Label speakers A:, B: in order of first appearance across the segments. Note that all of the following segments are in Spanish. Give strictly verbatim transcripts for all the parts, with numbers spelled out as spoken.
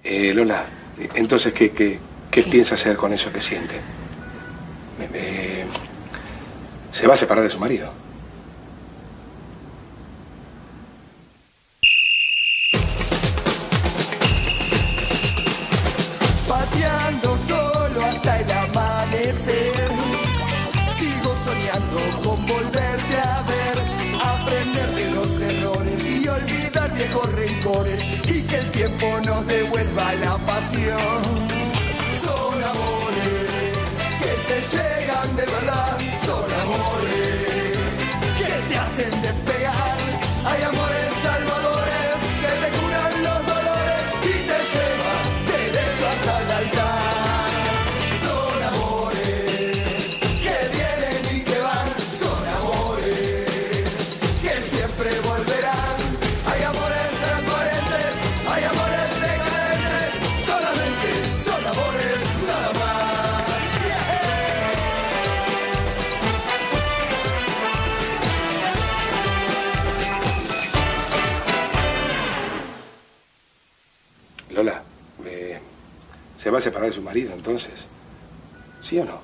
A: Eh, Lola, entonces, ¿qué, qué, qué, ¿Qué piensa hacer con eso que siente? Me, me... ¿Se va a separar de su marido?
B: Pateando solo hasta el amanecer, sigo soñando con volverte a ver, aprender de los errores y olvidar viejos rencores y que el tiempo nos devuelva la pasión. Son amores que te llegan de verdad, son amores que te hacen despegar. Hay amores salvadores que te curan los dolores y te llevan derecho hasta el altar. Son amores que vienen y que van, son amores que siempre volverán. Hay amores transparentes, hay amores decadentes, solamente son amores, nada más.
A: Lola, eh, ¿se va a separar de su marido entonces? ¿Sí o no?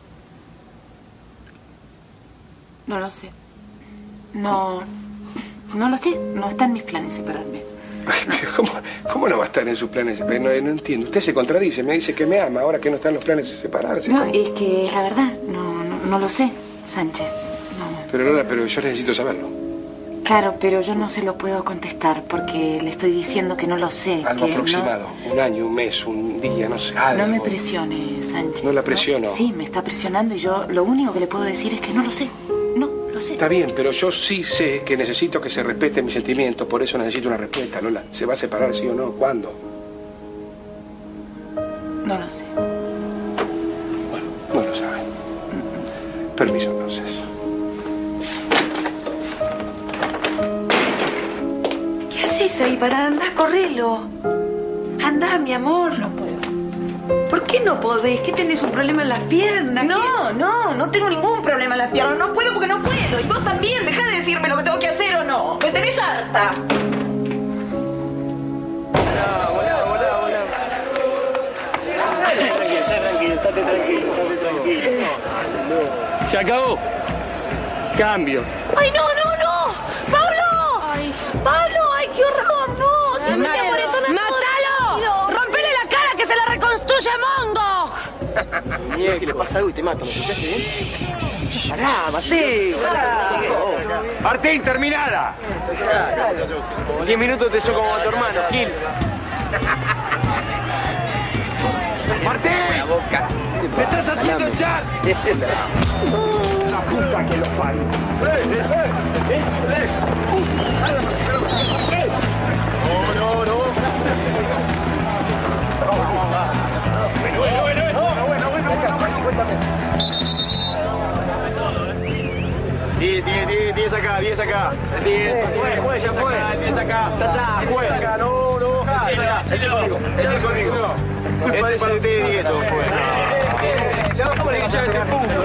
C: No lo sé. No... No lo sé. No está en mis planes separarme.
A: ¿Cómo, ¿Cómo no va a estar en sus planes? No, no entiendo. Usted se contradice. Me dice que me ama ahora que no están los planes de separarse.
C: No,
A: ¿Cómo?
C: es que es la verdad. No, no, no lo sé, Sánchez. No.
A: Pero Lola, pero yo necesito saberlo.
C: Claro, pero yo no se lo puedo contestar porque le estoy diciendo que no lo sé.
A: Algo
C: que
A: aproximado.
C: No...
A: Un año, un mes, un día, no sé. Algo.
C: No me presione, Sánchez.
A: No la presiono.
C: ¿No? Sí, me está presionando y yo lo único que le puedo decir es que no lo sé. No, lo sé.
A: Está bien, pero yo sí sé que necesito que se respeten mis sentimientos. Por eso necesito una respuesta, Lola. ¿Se va a separar, sí o no? ¿Cuándo?
C: No lo sé.
A: Bueno, no lo sabe. Permiso, entonces.
D: ¿Qué haces ahí? Para andar, correlo. Andá, mi amor.
C: No puedo.
D: ¿Por qué no podés? ¿Qué tenés un problema en las piernas?
C: No, no, no tengo ningún problema en las piernas. No puedo porque no puedo. Y vos también, dejá de decirme lo que tengo que hacer o no. Me tenés harta.
E: Hola, hola, hola, hola. Tranquilo, está tranquilo, estate tranquilo, estate tranquilo. Se acabó. Cambio.
F: ¡Ay, no, no, no! ¡Pablo! Ay. ¡Pablo! ¡Ay, qué horror! ¡No! ¡Siempre se amoretona todo! ¡Mátalo! ¡Rompele la cara que se la reconstruye Mongo!
E: Mierda, que le pasa algo y te mato, ¿me escuchaste bien? Pará, Martín, pará.
G: Martín, terminada.
E: Diez minutos te soy como a tu hermano, Gil.
G: Martín, te estás haciendo echar. La puta que los parió.
E: No, no, no. Bueno, bueno, bueno, bueno, bueno, bueno, cuéntame. diez, diez, diez, diez acá, diez acá. diez, fue, fue, ya fue. diez acá. Ya está, fue. acá, no, no. Este acá, este conmigo. Este conmigo. Este para ustedes diez, fue. ¿Cómo le quiso este punto?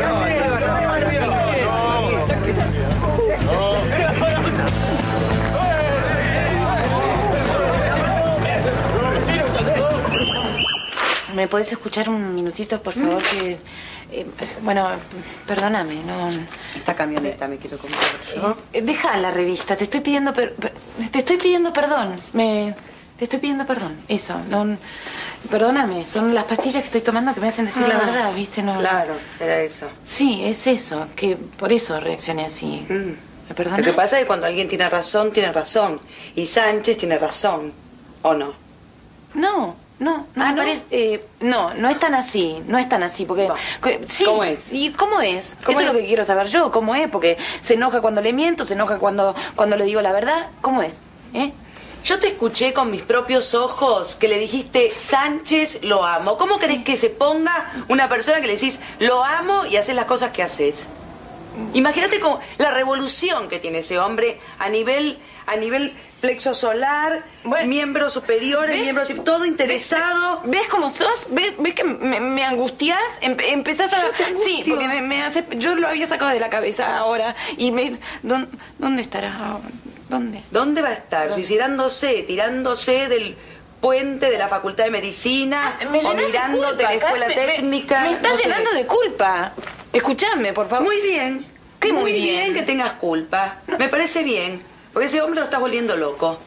C: ¿Me podés escuchar un minutito, por favor? Que, eh, bueno, perdóname, no...
D: Esta camioneta me quiero comprar yo.
C: Eh, deja la revista, te estoy pidiendo per, per- te estoy pidiendo perdón. Me, te estoy pidiendo perdón, eso. No, perdóname, son las pastillas que estoy tomando que me hacen decir
D: Ah,
C: la verdad, ¿viste? No,
D: Claro, era eso.
C: Sí, es eso, que por eso reaccioné así.
D: Mm.
C: ¿Me perdonas?
D: Lo que pasa es que cuando alguien tiene razón, tiene razón. Y Sánchez tiene razón, ¿o no?
C: No, no, no
D: Ah,
C: me
D: ¿no?
C: parece... eh, no, no es tan así, no es tan así, porque...
D: Va.
C: que- sí,
D: ¿Cómo es?
C: ¿Y cómo es?
D: ¿Cómo
C: Eso es
D: es?
C: lo que quiero saber yo, ¿cómo es? Porque se enoja cuando le miento, se enoja cuando, cuando le digo la verdad. ¿Cómo es? ¿Eh?
D: Yo te escuché con mis propios ojos que le dijiste, Sánchez, lo amo. ¿Cómo querés que se ponga una persona que le decís, lo amo y haces las cosas que haces? Imagínate como la revolución que tiene ese hombre a nivel, a nivel plexo solar,
C: Bueno,
D: miembros superiores,
C: ¿ves?
D: miembros, todo interesado.
C: ¿Ves, ves cómo sos? ¿Ves, ves que me, me angustias? Em- empezás a...
D: Yo te angustio.
C: Sí, porque me, me hace... Yo lo había sacado de la cabeza ahora y me... ¿Dónde, dónde estará ahora? ¿Dónde?
D: ¿Dónde va a estar?
C: ¿Dónde?
D: Suicidándose, tirándose del puente de la Facultad de Medicina
C: Me
D: o
C: llenás de
D: mirándote
C: culpa,
D: la escuela
C: Carmen,
D: técnica.
C: Me, me estás
D: no sé
C: llenando
D: qué.
C: de culpa. Escuchame, por favor.
D: Muy bien.
C: ¿Qué muy
D: muy bien?
C: bien?
D: que tengas culpa. Me parece bien. Porque ese hombre lo está volviendo loco.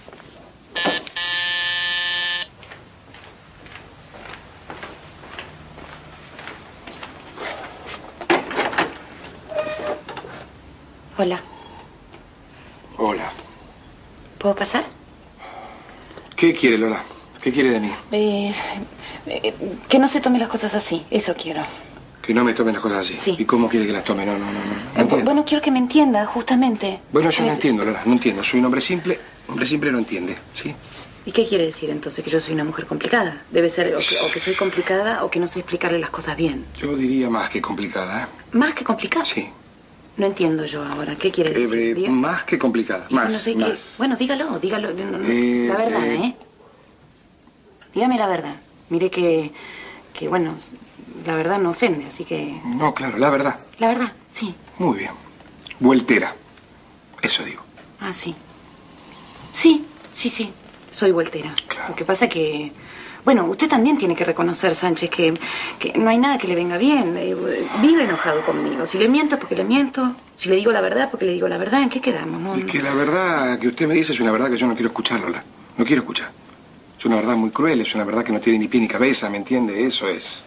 C: Hola.
A: Hola.
C: ¿Puedo pasar?
A: ¿Qué quiere, Lola? ¿Qué quiere de mí?
C: Eh, eh, que no se tome las cosas así. Eso quiero.
A: Que no me tomen las cosas así.
C: Sí.
A: ¿Y cómo quiere que las tome? No, no, no. no. no
C: Eh,
A: entiendo.
C: bueno, quiero que me entienda, justamente.
A: Bueno, yo no
C: Neces-
A: entiendo, Lola. No entiendo. Soy un hombre simple. Hombre simple no entiende, ¿sí?
C: ¿Y qué quiere decir entonces? ¿Que yo soy una mujer complicada? Debe ser o que, o que soy complicada o que no sé explicarle las cosas bien.
A: Yo diría más que complicada, ¿eh?
C: ¿Más que complicada?
A: Sí.
C: No entiendo yo ahora. ¿Qué quiere
A: Eh,
C: decir?
A: eh,
C: Diga-
A: más que complicada.
C: Y
A: Más,
C: no sé
A: más.
C: qué. Bueno, dígalo, dígalo. No, no,
A: Eh,
C: la verdad,
A: eh.
C: ¿eh? Dígame la verdad. Mire que, que, bueno, la verdad no ofende, así que...
A: No, claro, la verdad.
C: La verdad, sí.
A: Muy bien. Vueltera. Eso digo.
C: Ah, sí. Sí, sí, sí. Soy voltera.
A: Claro.
C: Lo que pasa que... Bueno, usted también tiene que reconocer, Sánchez, que, que no hay nada que le venga bien. Eh, Vive enojado conmigo. Si le miento, es porque le miento. Si le digo la verdad, porque le digo la verdad. ¿En qué quedamos? No,
A: Y que la verdad que usted me dice es una verdad que yo no quiero escuchar, Lola. No quiero escuchar. Es una verdad muy cruel, es una verdad que no tiene ni pie ni cabeza, ¿me entiende? Eso es.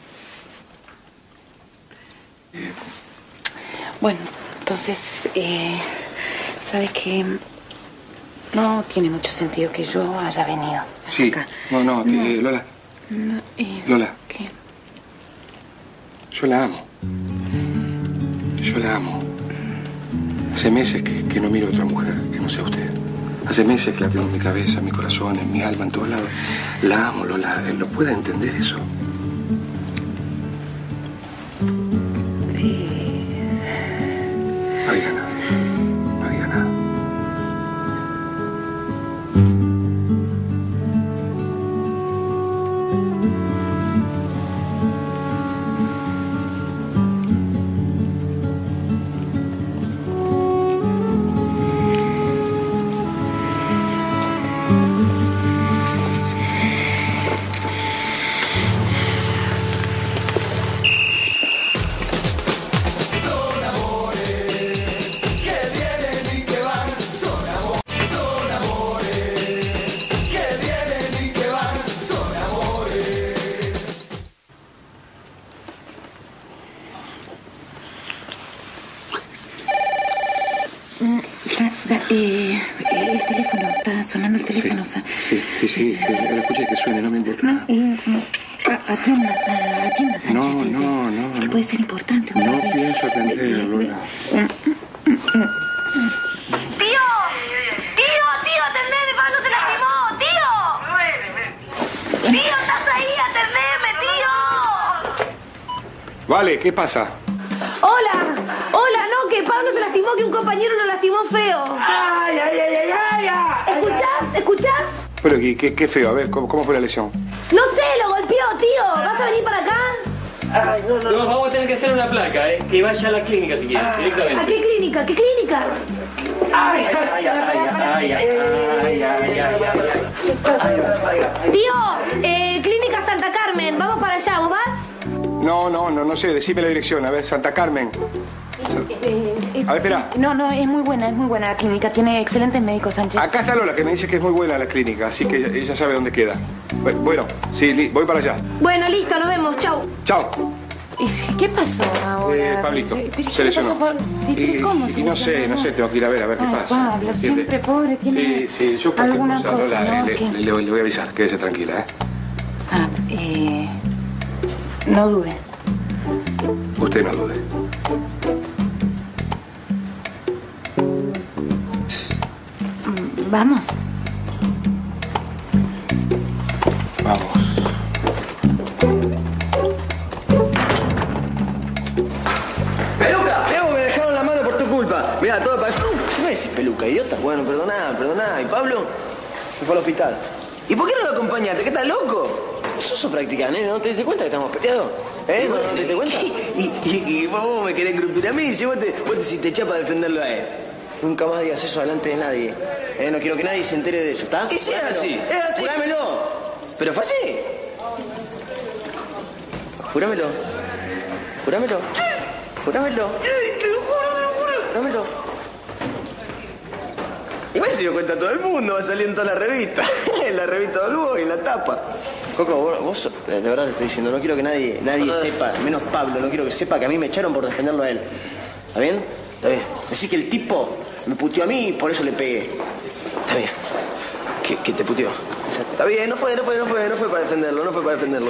C: Bueno, entonces, eh, ¿sabe qué? No tiene mucho sentido que yo haya venido
A: Sí.
C: acá.
A: No, no,
C: No.
A: eh, Lola.
C: No, eh,
A: Lola.
C: ¿Qué?
A: Yo la amo. Yo la amo. Hace meses que, que no miro a otra mujer que no sea usted. Hace meses que la tengo en mi cabeza, en mi corazón, en mi alma, en todos lados. La amo, Lola. ¿Lo puede entender eso?
C: Sí.
A: No diga nada. No diga nada.
C: O sea, eh, el teléfono, está sonando el teléfono. O sea,
A: Sí, sí, sí. que- Lo escuché que suene, no me importa.
C: no, eh, eh, a- atienda, a- atienda, Sánchez.
A: No,
C: sí, sí.
A: no, no,
C: Es que
A: no.
C: puede ser importante.
A: No
C: porque-
A: pienso atender, Lola.
F: ¡Tío! ¡Tío, tío, atendeme! ¡Pablo se lastimó! ¡Tío! ¡Tío, estás ahí! ¡Atendeme, tío!
A: Vale, ¿qué pasa?
F: ¡Hola! ¡Hola! No, que Pablo se lastimó, que un compañero lo lastimó feo.
E: ¡Ay, ay, ay, ay, ay! ay.
F: ¿Escuchás? ¿Escuchás?
A: Pero qué, qué, qué feo. A ver, ¿cómo, ¿cómo fue la lesión?
F: No sé, lo golpeó, tío. ¿Vas a venir para acá?
E: Ay, no, no,
H: No,
E: no.
H: vamos a tener que hacer una placa, ¿eh? Que vaya a la clínica si quiere,
F: ¿A
H: directamente.
F: qué clínica? ¿Qué clínica?
E: Ay, ay, ay, ay, ay, ay, ay, ay, ay.
F: Tío, eh, Clínica Santa Carmen. Vamos para allá. ¿Vos vas?
A: No, no, no, no sé. Decime la dirección. A ver, Santa Carmen.
C: Eh, es-
A: A ver, espera.
C: No, no, es muy buena, es muy buena la clínica. Tiene excelentes médicos, Sánchez.
A: Acá está Lola, que me dice que es muy buena la clínica, así que ella, ella sabe dónde queda. Bu- Bueno, sí, li- voy para allá.
F: Bueno, listo, nos vemos. Chau.
A: Chao.
C: ¿Y ¿Qué pasó ahora?
A: Eh, Pablito,
C: Pero, ¿qué
A: se lesionó.
C: pasó, Pablo? ¿Y, pero
A: Y-
C: cómo
A: y
C: se
A: no sé,
C: lesionó?
A: no sé, tengo que ir a ver, a ver qué
C: Ay,
A: pasa.
C: Pablo,
A: ¿entiende?
C: siempre pobre, tiene
A: Sí, sí, yo cualquier
C: alguna
A: cosa,
C: cosa,
A: Lola,
C: ¿no?
A: le,
C: ¿Qué?
A: le- le voy, le voy a avisar, quédese tranquila, ¿eh?
C: Ah, eh... No dude.
A: Usted no dude.
C: Mm, Vamos.
A: Vamos.
I: ¡Peluca! Mirá, me dejaron la mano por tu culpa. Mirá, todo para... ¿Qué me decís, peluca, idiota? Bueno, perdoná, perdoná. ¿Y Pablo? Se fue al hospital. ¿Y por qué no lo acompañaste? ¿Qué estás loco? Eso sos practicante, ¿no te diste cuenta que estamos peleados? ¿Eh? ¿No, no te diste cuenta? Y, y, y vos me querés crujir a mí si vos te, vos te hiciste chapa a defenderlo a él. Nunca más digas eso delante de nadie. Eh, no quiero que nadie se entere de eso, ¿está?
G: Y si es
I: Jurámelo.
G: así, es así.
I: Jurámelo. Pero fue así. Jurámelo. Jurámelo. Jurámelo.
G: Te lo juro, te lo juro.
I: Jurámelo. Igual se dio cuenta todo el mundo, va a salir en toda la revista. En la revista del Boy, en la tapa. Coco, vos, vos, de verdad te estoy diciendo, no quiero que nadie, nadie sepa, menos Pablo, no quiero que sepa que a mí me echaron por defenderlo a él. ¿Está bien? Está bien. Decís que el tipo me puteó a mí y por eso le pegué. Está bien. ¿Qué, qué te puteó? Está bien, no fue, no fue, no fue, no fue para defenderlo, no fue para defenderlo.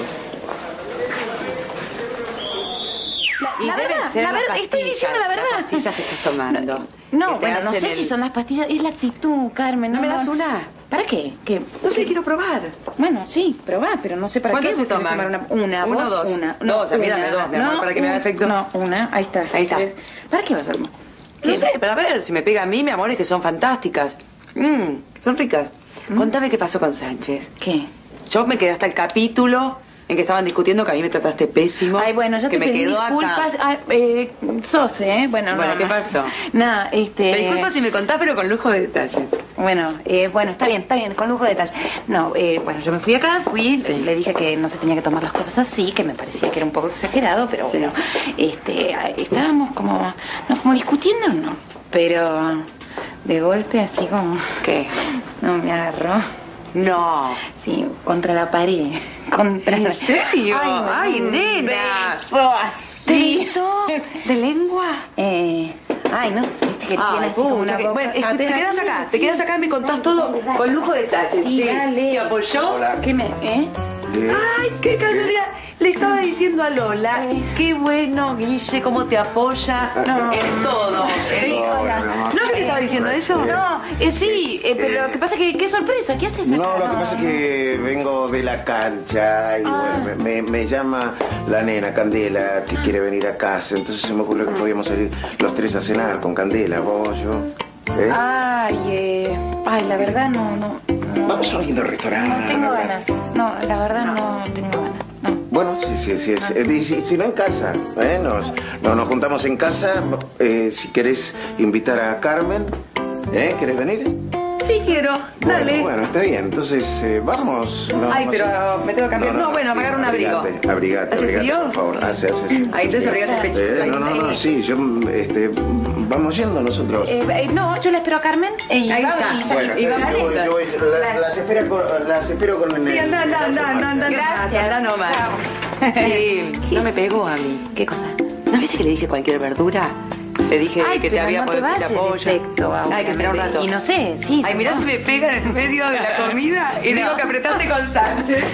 D: Y
C: La
D: deben
C: verdad,
D: ser
C: la
D: las
C: verdad, estoy
D: pastillas,
C: diciendo la verdad.
D: Las pastillas que estás tomando.
C: No,
D: Que te
C: bueno, no
D: hacen
C: sé
D: el-
C: si son las pastillas, es la actitud, Carmen.
D: ¿No me das una?
C: ¿Para qué? ¿Qué?
D: No sé, quiero probar.
C: Bueno, sí, probá, pero no sé para qué.
D: ¿Cuántas se
C: vos querés
D: toman?
C: tomar Una, una
D: ¿Uno
C: vos,
D: o dos?
C: Una.
D: Dos, a mí dame dos, mi amor, para que me haga
C: un-
D: efecto.
C: No, una, ahí está.
D: Ahí está.
C: Tres. ¿Para qué vas a hacer?
D: No sé, para ver, si me pega a mí, mi amor, es que son fantásticas. Mmm, son ricas. Contame qué pasó con Sánchez.
C: ¿Qué?
D: Yo me quedé hasta el capítulo en que estaban discutiendo que a mí me trataste pésimo.
C: Ay, bueno, yo
D: que
C: te
D: me
C: pedí
D: quedó
C: disculpas.
D: acá.
C: Ay, eh, sos, ¿eh? Bueno,
D: Bueno,
C: no,
D: ¿qué
C: no.
D: pasó?
C: Nada, este...
D: Te disculpas si me contás, pero con lujo de detalles.
C: Bueno, eh, bueno, está bien, está bien, con lujo de detalles. No, eh, bueno, yo me fui acá, fui,
D: Sí.
C: le dije que no se tenía que tomar las cosas así, que me parecía que era un poco exagerado, pero
D: Sí.
C: bueno, este, estábamos como, no, como discutiendo, ¿no? Pero de golpe así como,
D: ¿Qué?
C: no, me agarró,
D: No.
C: sí, contra la pared, contra
D: ¿En
C: la-
D: serio?
C: me
D: Ay,
C: dio un
D: nena.
C: beso así.
D: ¿Te hizo de lengua?
C: Eh, ay, no sé, viste que
D: Ay,
C: tiene así como
D: pucha,
C: una
D: que-
C: boca.
D: bueno, es que
C: Ah,
D: te
C: pero
D: quedas
C: así,
D: acá, te
C: sí.
D: quedas acá y me contás todo con lujo de detalles.
C: Sí, dale.
D: ¿Te apoyó?
A: Hola.
C: ¿Qué me, eh?
D: Ay, qué casualidad. Le estaba diciendo a Lola, qué bueno, Guille, cómo te apoya
C: No.
D: en todo.
C: Sí,
A: No,
C: hola.
A: no, no.
D: ¿No que le estaba diciendo eso?
C: No, eh, sí, eh, pero lo que pasa es que, qué sorpresa, ¿qué haces acá?
G: No, lo que pasa es que vengo de la cancha y
C: Ah.
G: bueno, me, me- me llama la nena Candela que quiere venir a casa. Entonces se me ocurrió que podíamos salir los tres a cenar con Candela, vos, yo. ¿Eh?
C: Ay, eh, ay, la verdad no, no, no.
G: Vamos a un lindo restaurante.
C: No tengo ganas, no, la verdad no tengo ganas, no.
G: Bueno, sí, sí, sí. sí. Eh, y si, si no en casa, ¿eh? Nos, no, nos juntamos en casa. Eh, si querés invitar a Carmen, ¿eh? ¿Querés venir?
D: Sí quiero, dale.
G: Bueno, bueno, está bien. Entonces, eh, vamos. No,
D: Ay,
G: no
D: pero
G: sé.
D: me tengo que cambiar. No, bueno, apagar un abrigo.
G: Abrigate, abrigate,
D: ¿Hace
G: abrigate,
D: frío?
G: por favor. Hace, hace, sí.
D: Ahí entonces abrigate el pechito.
G: Eh,
D: ahí.
G: no, no, no, sí, yo, este, vamos yendo nosotros.
C: Eh, eh, no, yo la espero a Carmen y
D: Ahí
C: vamos-
D: está.
C: y-
G: Bueno,
D: y
G: yo
D: vamos
G: voy,
D: yendo.
G: yo voy, las, las espero con, las espero con el...
D: Sí, anda, anda, anda, anda, anda,
C: Gracias.
D: anda nomás.
C: Chao.
D: Sí, no me pegó a mí.
C: ¿Qué cosa?
D: ¿No viste que le dije cualquier verdura? Le dije
C: Ay,
D: que te
C: pero
D: había
C: no te va a
D: te
C: hacer
D: apoya.
C: efecto ahora,
D: Hay que esperar un
C: bebé.
D: rato.
C: Y no sé, sí.
D: Ay,
C: sí,
D: mirá
C: no.
D: si me pega en el medio de la comida y
C: No.
D: digo que apretaste con Sánchez.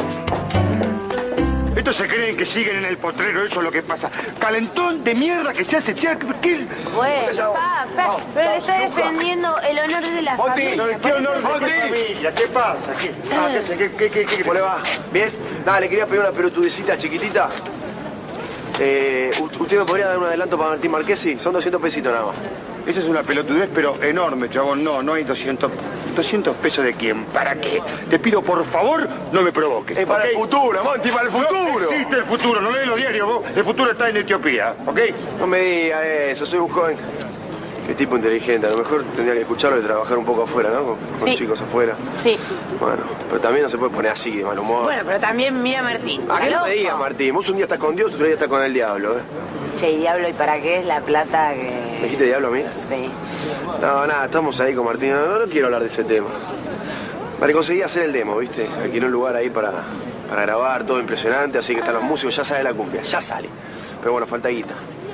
J: Estos se creen que siguen en el potrero, eso es lo que pasa. Calentón de mierda que se hace echar. ¿Qué?
F: Bueno, pa, pa, pero le está defendiendo el honor de la
J: Monty,
F: familia.
J: ¿qué honor de tu
G: Monty.
J: familia? ¿Qué pasa? ¿Qué, ah, ¿qué, hace? ¿Qué, qué, qué, qué,
I: ¿Cómo le va? ¿Bien? Nada, le quería pedir una pelotudecita chiquitita. Eh, ¿u- ¿Usted me podría dar un adelanto para Martín Marquesi? Son doscientos pesitos nada más.
J: Esa es una pelotudez, pero enorme, chabón. No, no hay doscientos, doscientos pesos de quién. ¿Para qué? Te pido, por favor, no me provoques.
I: Es para
J: ¿ok?
I: el futuro, Monty, para el
J: No
I: futuro.
J: existe el futuro, no lees los diarios vos. El futuro está en Etiopía, ¿ok?
I: No me diga eso, soy un joven. Qué tipo inteligente, a lo mejor tendría que escucharlo y trabajar un poco afuera, ¿no? Con, con
F: Sí.
I: chicos afuera.
F: Sí.
I: Bueno, pero también no se puede poner así de mal humor.
F: Bueno, pero también mira a Martín.
I: ¿A qué
F: ¿Está
I: no me
F: loco?
I: digas, Martín? Vos un día estás con Dios, otro día estás con el diablo, ¿eh?
F: Che, y diablo, ¿y para qué es la plata
I: ¿Me
F: que...?
I: dijiste diablo a mí?
F: Sí.
I: No, nada, estamos ahí con Martín. No, no quiero hablar de ese tema. Vale, conseguí hacer el demo, ¿viste? Alquilé un lugar ahí para, para grabar, todo impresionante, así que están los músicos, ya sale la cumbia, ya sale. Pero bueno, falta guita.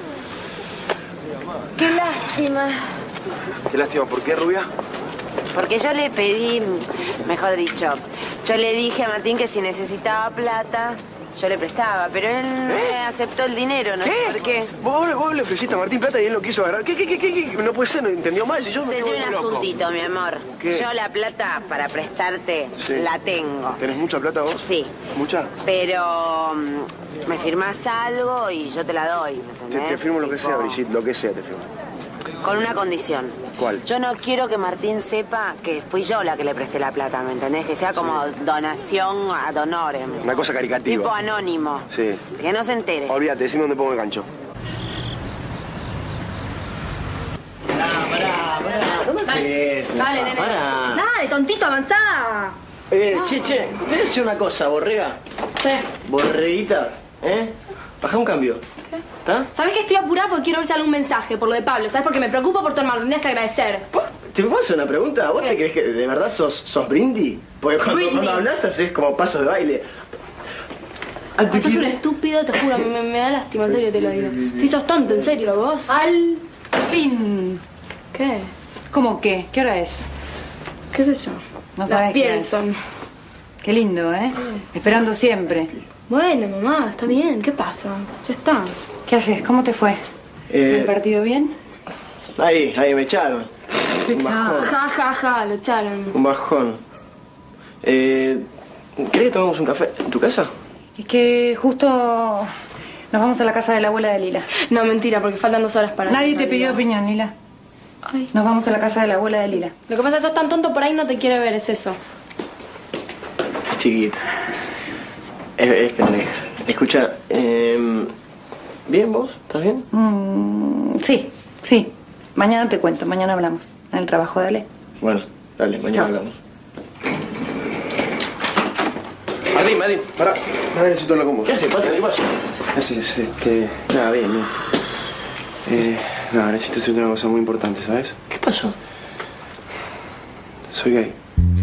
F: Qué lástima.
I: Qué lástima, ¿por qué, Rubia?
F: Porque yo le pedí, mejor dicho, yo le dije a Martín que si necesitaba plata, yo le prestaba, pero él no
I: ¿Eh?
F: me aceptó el dinero, no sé por qué.
I: ¿Vos, vos le ofreciste a Martín plata y él lo quiso agarrar? ¿Qué, qué, qué, qué? qué? No puede ser, no entendió mal. Si yo me
F: Se
I: estoy
F: tiene un
I: volviendo loco.
F: asuntito, mi amor.
I: ¿Qué?
F: Yo la plata para prestarte
I: Sí.
F: la tengo.
I: ¿Tenés mucha plata vos?
F: Sí.
I: ¿Mucha?
F: Pero mm, me firmás algo y yo te la doy, ¿me
I: Te,
F: entendés?
I: te firmo lo que
F: Tipo,
I: sea, Brigitte, lo que sea te firmo.
F: Con una condición.
I: ¿Cuál?
F: Yo no quiero que Martín sepa que fui yo la que le presté la plata, ¿me entendés? Que sea como donación ad honorem.
I: Una cosa caricativa.
F: Tipo anónimo.
I: Sí.
F: Que no se entere.
I: Olvídate, decime dónde pongo el gancho.
G: Pará, pará,
F: Dale, nene.
I: Para.
F: Dale, tontito, avanzá.
I: Eh, che, che, te voy a decir una cosa, borrega.
F: ¿Qué?
I: Borreguita, ¿eh? Baja un cambio.
F: ¿Qué?
I: ¿Está?
F: ¿Sabés que estoy apurada porque quiero ver si sale un mensaje por lo de Pablo? ¿Sabes? Porque me preocupo por tu hermano, tendrías que agradecer.
I: ¿Te puedo hacer una pregunta? ¿Vos te crees que de verdad sos, sos Brindy? Porque cuando,
F: Britney.
I: cuando hablas haces como pasos de baile.
F: Ay, sos un estúpido, te juro, me, me da lástima, en serio te lo digo. Sí, sos tonto, en serio, vos.
C: Al fin.
F: ¿Qué?
C: ¿Cómo qué? ¿Qué hora es?
F: ¿Qué sé yo?
C: No sabes qué es.
F: Pienso.
C: Qué lindo, ¿eh? Esperando siempre.
F: Bueno, mamá, está bien. ¿Qué pasa? Ya está.
C: ¿Qué haces? ¿Cómo te fue?
I: Eh,
C: ¿El partido bien?
I: Ahí, ahí me echaron.
C: Qué
I: Un bajón.
F: Ja, ja, ja, lo echaron.
I: Un bajón. Eh, ¿Querés que tomemos un café en tu casa?
C: Es que justo nos vamos a la casa de la abuela de Lila.
F: No, mentira, porque faltan dos horas para...
C: Nadie te pidió opinión, Lila.
F: Ay.
C: Nos vamos a la casa de la abuela de Lila.
F: Lo que pasa es que sos tan tonto, por ahí no te quiere ver, es eso.
I: Chiquita. Es, es pendeja. Escucha, eh, ¿bien vos? ¿Estás bien?
C: Mm, sí, sí. Mañana te cuento, mañana hablamos. En el trabajo, dale.
I: Bueno, dale, mañana
C: Chao.
I: hablamos. Martín, Martín, pará.
J: A ver, necesito hablar con vos.
I: ¿Qué haces, Pata? ¿Qué pasa?
J: ¿Qué haces? Este... Nada, bien, bien. Eh, nada, necesito decirte una cosa muy importante, ¿sabes?
I: ¿Qué pasó?
J: Soy gay.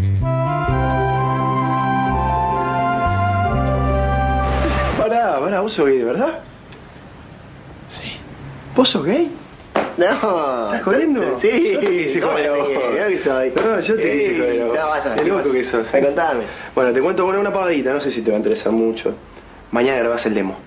J: Pará, pará, ¿vos sos gay de verdad?
I: Sí.
J: ¿Vos sos gay?
I: No.
J: ¿Estás jodiendo?
I: Sí.
J: No te quise
I: ¿Cómo
J: joder,
I: que sí?
J: vos?
I: Creo que soy.
J: No, yo te quise joder, vos.
I: No, basta.
J: El
I: ¿qué
J: loco
I: pasó?
J: que sos.
I: Ay, contame.
J: Bueno, te cuento bueno, una pavadita, no sé si te va a interesar mucho. Mañana grabás el demo.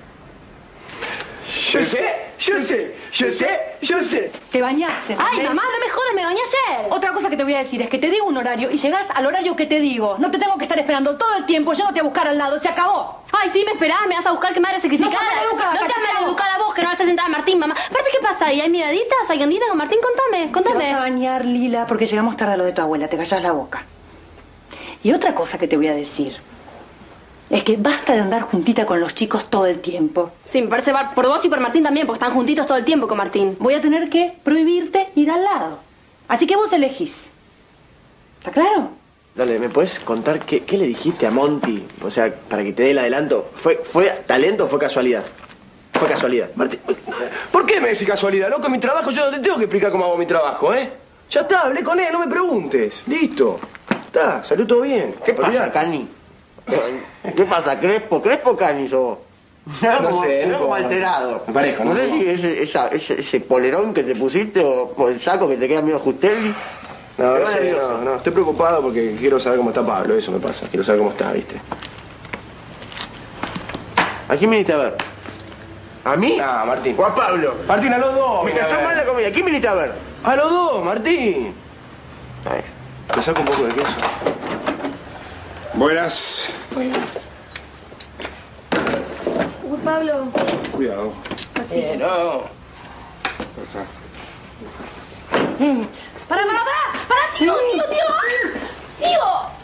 J: Yo sé, yo sé, yo sé, yo sé.
C: Te bañás.
F: Ay, mamá, no me jodas, me bañé ayer.
C: Otra cosa que te voy a decir es que te digo un horario y llegás al horario que te digo. No te tengo que estar esperando todo el tiempo yéndote a buscar al lado. Se acabó.
F: Ay, sí, me esperás, me vas a buscar, qué madre sacrificada.
C: No seas maleducada,
F: No seas
C: cachacao.
F: maleducada vos, que no haces entrar a Martín, mamá. Aparte, ¿qué pasa ahí? ¿Hay miraditas? ¿Hay ondita con Martín? Contame,
C: Te
F: contame.
C: vas a bañar, Lila, porque llegamos tarde a lo de tu abuela. Te callas la boca. Y otra cosa que te voy a decir es que basta de andar juntita con los chicos todo el tiempo.
F: Sí, me parece bar- por vos y por Martín también, porque están juntitos todo el tiempo con Martín.
C: Voy a tener que prohibirte ir al lado. Así que vos elegís. ¿Está claro?
I: Dale, ¿me puedes contar qué, qué le dijiste a Monty? O sea, para que te dé el adelanto. ¿Fue, fue talento o fue casualidad? Fue casualidad.
J: Martín, ¿por qué me decís casualidad, loco? Mi trabajo, yo no te tengo que explicar cómo hago mi trabajo, ¿eh? Ya está, hablé con él, no me preguntes. Listo. Está, salió todo bien.
I: ¿Qué pasa,
J: Olvidate.
I: Cani? ¿Qué pasa, Crespo? ¿Crespo Cani sos?
J: No sé,
I: no
J: no
I: como
J: sé.
I: alterado.
J: Me parezco,
I: No
J: ¿no?
I: sé si ese, esa, ese, ese polerón que te pusiste o, o el saco que te queda medio Justelli.
J: No,
I: Te
J: no,
I: va
J: sé,
I: nervioso.
J: no, no, estoy preocupado porque quiero saber cómo está Pablo, eso me pasa. Quiero saber cómo está, ¿viste?
I: ¿A quién viniste a ver? ¿A mí?
J: Ah, Martín.
I: ¿O a Pablo?
J: Martín, a los dos.
I: Me
J: mira,
I: cayó
J: a ver.
I: mal la comida. ¿A quién viniste a ver?
J: A los dos, Martín.
I: Ay,
J: Te saco un poco de queso. Buenas.
F: Uy, Pablo.
J: Cuidado.
F: Así.
J: No. Pasa.
F: ¡Para, para, para! ¡Para, tío, tío, tío! ¡Tío!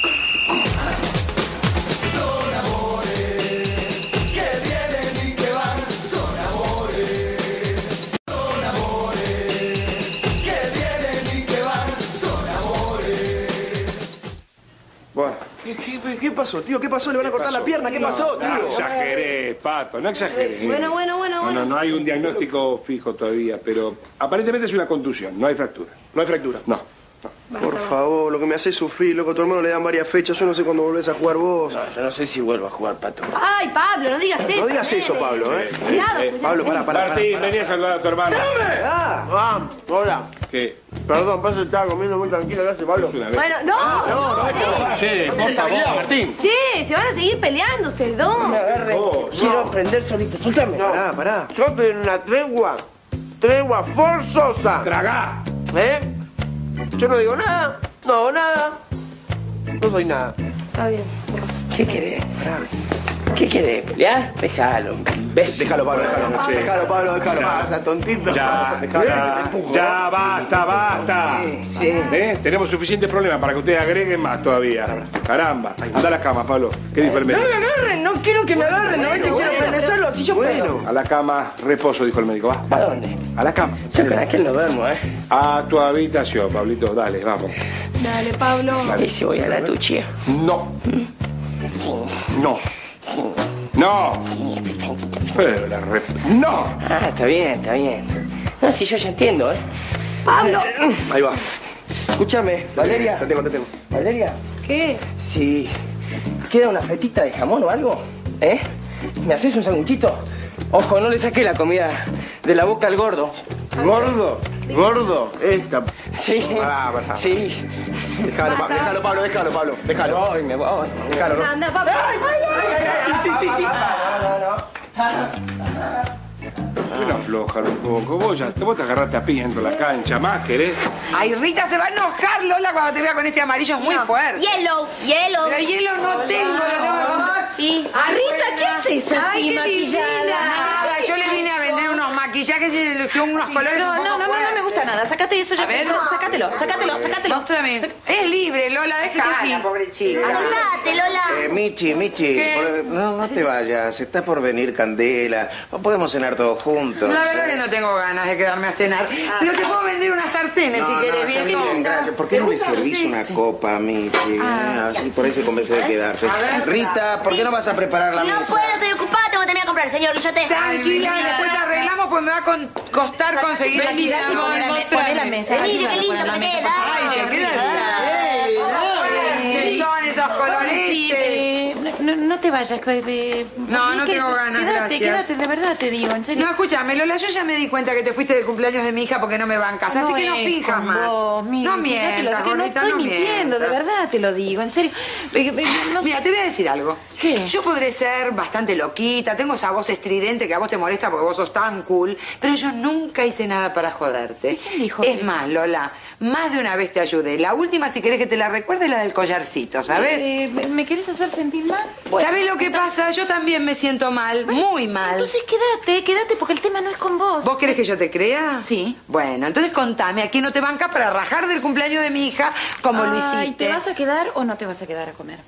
B: Son amores que vienen y que van. Son amores. Son amores que vienen y que van. Son amores.
J: Bueno, ¿qué, qué, qué pasó, tío? ¿Qué pasó? ¿Le van a cortar la pierna? ¿Qué pasó, tío?
K: No exageré, Pato, no exageré.
F: Bueno, bueno, bueno,
K: No,
F: bueno.
K: no, no hay un diagnóstico fijo todavía, pero aparentemente es una contusión, no hay fractura.
J: ¿No hay fractura?
K: No.
J: Por favor, lo que me hace sufrir, loco. Tu hermano le dan varias fechas. Yo no sé cuándo volvés a jugar vos.
I: no, yo no sé si vuelvo a jugar, Pato.
F: Ay, Pablo, no digas eso.
J: No digas eso,
F: nene.
J: Pablo, ¿eh?
F: Cuidado,
K: Eh,
F: cuidado.
J: Pablo, pará, pará, pará.
K: Martín, vení a saludar a tu hermano.
I: Ah, ah, hola.
K: ¿Qué?
I: Perdón, pasa que estaba comiendo muy tranquilo, gracias, Pablo.
K: Es una vez.
F: Bueno, no.
J: No, no, déjalo.
K: Che, por favor, Martín.
F: Che, se van a seguir peleando ustedes dos.
K: Oh,
I: Quiero aprender solito, soltame. No,
J: Pará, pará.
I: yo estoy en una tregua. Tregua forzosa.
K: Tragá.
I: ¿Eh? Yo no digo nada, no hago nada. No soy nada.
F: Está bien.
I: ¿Qué querés? ¿Qué querés? ¿Pelear? Déjalo. ¿Ves?
J: Déjalo, Pablo, déjalo.
K: Sí.
J: Déjalo, Pablo, déjalo.
K: Ya.
J: Pasa, tontito.
K: Ya, ya, ya, basta, basta.
I: Sí, sí.
K: ¿Eh? Tenemos suficiente problema para que ustedes agreguen más todavía. Caramba. Anda a la cama, Pablo. ¿Qué dijo el
I: No
K: médico?
I: me agarren, no quiero que me agarren, no,
J: Bueno,
I: no quiero
J: bueno.
I: prender si yo puedo.
K: A la cama, reposo, dijo el médico. Va,
I: ¿A dónde?
K: a la cama.
I: Yo con aquel no duermo, ¿eh?
K: A tu habitación, Pablito. Dale, vamos.
F: Dale, Pablo.
K: Dale.
I: Y si voy a la tuchia.
K: No. No. No. Pero la re... No.
I: Ah, está bien, está bien. No, si yo ya entiendo, ¿eh?
F: Pablo.
J: Ahí va.
I: Escúchame, Valeria.
J: Te tengo, te tengo.
I: Valeria,
F: ¿Qué?
I: si queda una fetita de jamón o algo, ¿eh? ¿Me haces un sanguchito? Ojo, no le saqué la comida de la boca al gordo.
J: Gordo, gordo. Esta.
I: Sí,
J: Pará, pará.
I: sí.
J: Déjalo, Pa- déjalo, Pablo, déjalo, Pablo.
I: Me
J: Déjalo.
I: voy, me voy.
J: Déjalo, ¿no?
F: Anda, Pablo. Ay, ay, ay.
J: Sí, sí, sí.
K: Bueno, aflójalo un poco. Vos ya vos te agarraste a piña la cancha. ¿Más querés?
L: Ay, Rita, se va a enojar, Lola, cuando te vea con este amarillo. Es muy fuerte.
F: Hielo, hielo.
L: Pero hielo no tengo, lo tengo.
F: Y...
C: Ah, Rita, ¿qué haces así,
L: Ay, qué
C: maquillada?
L: divina. Nada, yo le vine a vender unos maquillajes y le eligió unos colores
C: No,
L: un
C: no,
L: poco
C: no, no, no me
L: fuertes.
C: gusta nada. Sácate eso ya.
L: A ver.
C: No, sácatelo, sácatelo, sácatelo.
L: Móstrame. Es libre, Lola, déjala, pobre chica.
F: Andate, Lola.
G: Eh, Michi, Michi,
L: ¿Qué?
G: por- no, no te vayas, está por venir Candela. No podemos cenar todos juntos.
L: La verdad que no tengo ganas de quedarme a cenar. Pero te puedo vender unas sartenes si
G: No,
L: querés,
G: no, está
L: bien.
G: bien, gracias. ¿Por qué no le servís una copa a Michi?
C: Ah,
G: Así por ahí se convence de quedarse. Rita, ¿por qué no vas a preparar la
F: No
G: mesa?
F: puedo, estoy ocupada, tengo que terminar de comprar, señor Guillote.
L: Tranquila, después arreglamos, pues me va a con- costar conseguir el
C: Vení,
L: maquillaje.
C: poné la, me- poné la mesa.
F: Vení,
C: ayúdala
F: qué
C: a
F: lindo
C: poner la
F: que
C: mesa,
F: queda.
C: por favor.
L: Ay, te queda
C: Ay,
L: bien.
C: no,
L: ¿Qué son esos colores?
C: Sí, eh, no, no te vayas. que, eh,
L: No, no
C: que-
L: tengo ganas,
C: Quédate,
L: gracias.
C: quédate, de verdad te digo, en serio.
L: No, escúchame, Lola, yo ya me di cuenta que te fuiste del cumpleaños de mi hija porque no me bancas, así que no
C: es
L: fijas
C: con
L: más.
C: vos, Michi,
L: no
C: ya te lo
L: mientas,
C: digo, que no
L: gordita,
C: estoy
L: no
C: mintiendo, de
L: mientas.
C: verdad te lo digo, en serio. Eh, eh, no sé-
L: Mira, te voy a decir algo.
C: ¿Qué?
L: Yo podré ser bastante loquita, tengo esa voz estridente que a vos te molesta porque vos sos tan cool, pero yo nunca hice nada para joderte.
C: ¿Quién dijo
L: Es
C: eso?
L: más, Lola, más de una vez te ayudé. La última, si querés que te la recuerde, es la del collarcito, ¿sabes?
C: Eh, ¿Me querés hacer sentir mal?
L: ¿Sabés lo que pasa? Yo también me siento mal, muy mal.
C: Entonces quédate, quédate porque el tema no es con vos.
L: ¿Vos querés que yo te crea?
C: Sí.
L: Bueno, entonces contame, ¿a quién no te banca para rajar del cumpleaños de mi hija como lo
C: Ay,
L: hiciste?
C: ¿te vas a quedar o no te vas a quedar a comer?